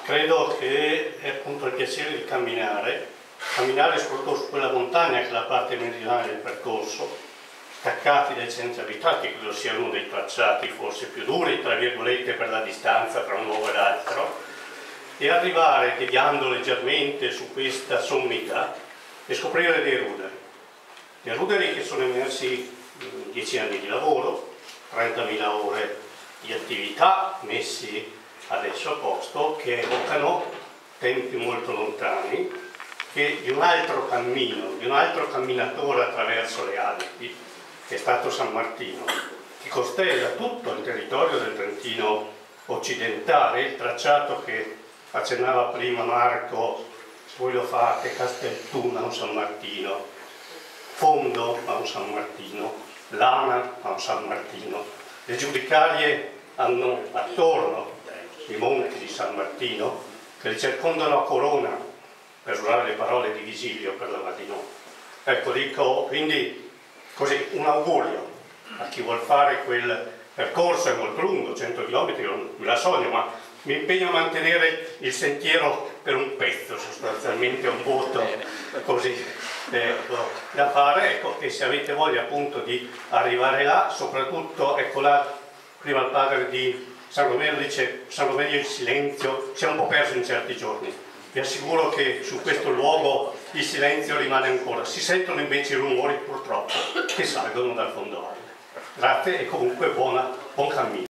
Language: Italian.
Credo che è appunto il piacere di camminare soprattutto su quella montagna che è la parte meridionale del percorso, staccati dai centri abitati, che credo sia uno dei tracciati forse più duri, tra virgolette, per la distanza tra un luogo e l'altro, e arrivare deviando leggermente su questa sommità e scoprire dei ruderi che sono emersi in 10 anni di lavoro, 30.000 ore di attività messi adesso a posto, che evocano tempi molto lontani, che di un altro cammino, di un altro camminatore attraverso le Alpi, che è stato San Martino, che costella tutto il territorio del Trentino occidentale, il tracciato che accennava prima Marco, se voi lo fate, Casteltuna a un San Martino, Fondo a un San Martino, Lana a un San Martino. Le giudicarie hanno attorno i monti di San Martino che li circondano a corona, per usare le parole di Visilio per la Vadino. Ecco, dico quindi così un augurio a chi vuol fare quel percorso, è molto lungo, 100 km, non me la sogno, ma mi impegno a mantenere il sentiero per un pezzo, sostanzialmente un voto così da fare, ecco, e se avete voglia appunto di arrivare là, soprattutto, ecco là, prima il padre di San Romero dice, San Romero il silenzio si è un po' perso in certi giorni, vi assicuro che su questo luogo il silenzio rimane ancora, si sentono invece i rumori purtroppo che salgono dal fondale. Grazie e comunque buon cammino.